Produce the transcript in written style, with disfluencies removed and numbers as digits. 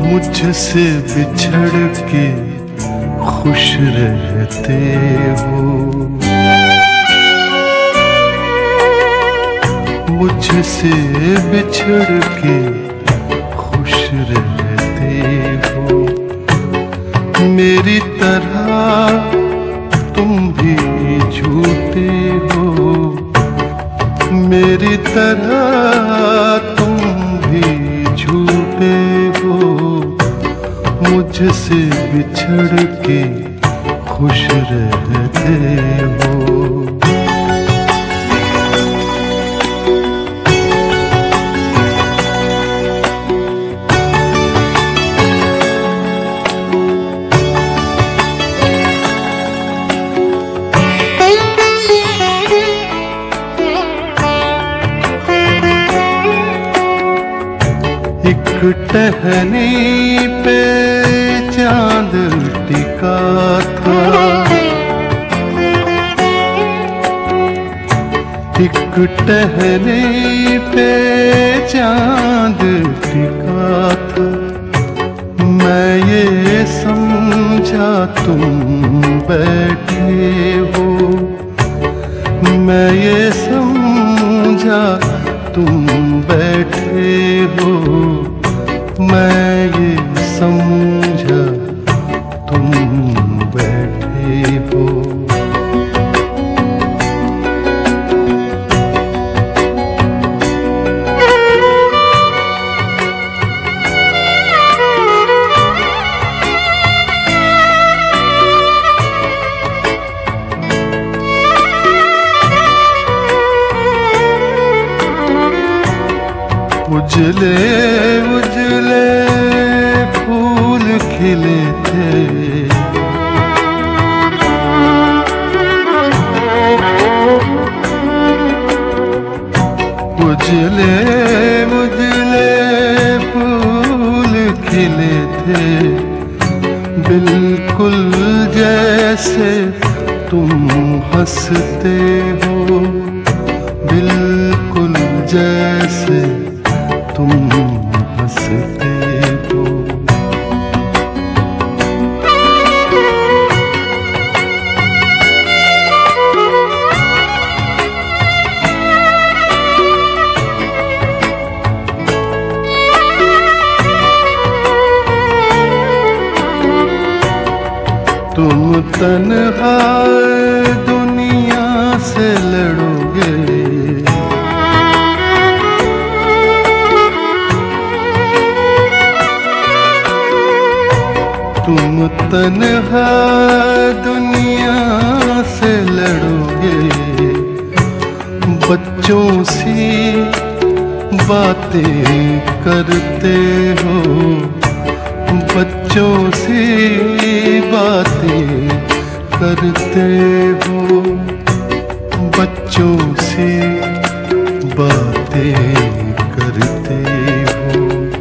मुझसे बिछड़ के खुश रहते हो, मुझसे बिछड़ के खुश रहते हो। मेरी तरह तुम भी झूठे हो, मेरी तरह तुम भी झूठे हो। मुझसे बिछड़ के खुश रहते हो। एक टहनी पे चांद टिका था, एक टहनी पे चांद टिका था। मैं ये समझा तुम बैठे हो, मैं ये समझा तुम बैठे हो। मैं ये समझा तुम बैठे हो। उजले उजले फूल खिले थे, उजले उजले फूल खिले थे। बिल्कुल जैसे तुम हंसते हो, बिल्कुल जैसे तुम हंसते हो। तुम तन्हा दुनिया से लड़ोगे, तुम तन्हा दुनिया से लड़ोगे। बच्चों सी बातें करते हो, बच्चों सी बातें करते हो। बच्चों सी बातें करते हो।